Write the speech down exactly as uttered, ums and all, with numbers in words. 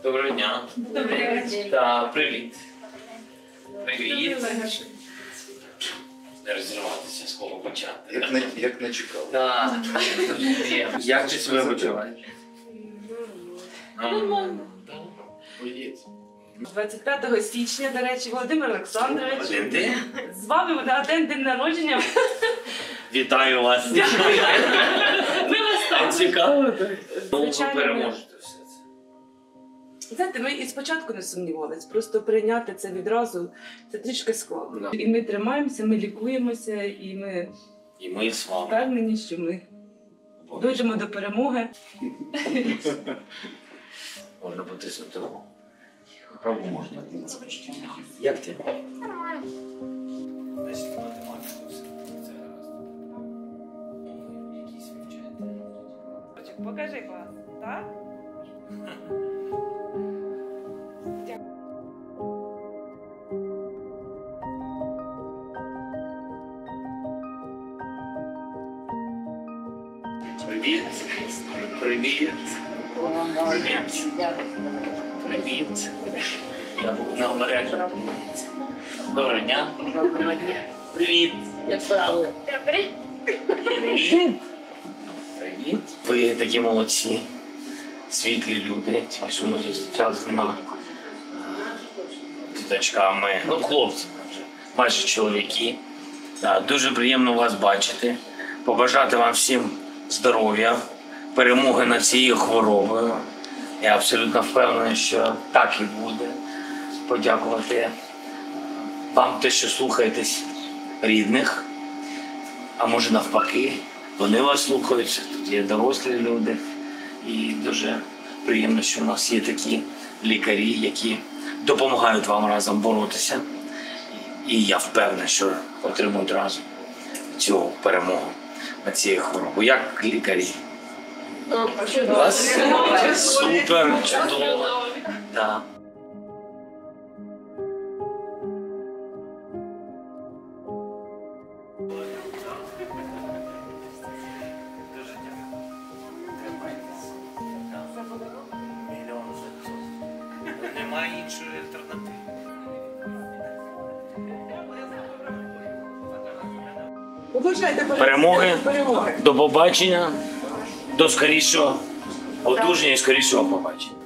Доброго дня. Добрий вечір. Та привіт. Привіт. Не розірватися, з кого почати. Як не, як не чекав. Так. Як ти себе почуваєш? Нормально. Боєць. двадцять п'ятого січня, до речі, Володимир Олександрович. Один день. З вами буде день, день народження. Вітаю вас. Ми вас там. Цікаво, так? Ну, ви Звичайно, переможете все це. Знаєте, ми і спочатку не сумнівалися, просто прийняти це відразу, це трішки складно. Да. І ми тримаємося, ми лікуємося, і ми І ми з вами. впевнені, що ми дійдемо до перемоги. Можна потиснути руку. Праву можна. Як ти? Нормально. Значить, математику все. Це гаразд. Мови якісь вивчаєте. Покажи клас, так? Привіт. Привіт. Привіт. Привіт. Я був на мережі. Доброго дня. Доброго дня. Привіт. Як справи? Привіт. Привіт. Ви такі молодці. Світлі люди. Ті, що ми зустрічалися з ними. Діточками. Ну, хлопці вже. Майже чоловіки. Так, дуже приємно вас бачити. Побажати вам всім здоров'я, перемоги над цією хворобою. Я абсолютно впевнений, що так і буде. Подякувати вам те, що слухаєтесь рідних, а може навпаки, вони вас слухають, тут є дорослі люди. І дуже приємно, що у нас є такі лікарі, які допомагають вам разом боротися. І я впевнений, що отримують разом цю перемогу над цією хворобою. Як лікарі? У вас супер, чудово. Да. Немає іншої альтернативи. Побажайте Перемоги. перемоги. До побачення, до скорішого одужання і скорішого побачення.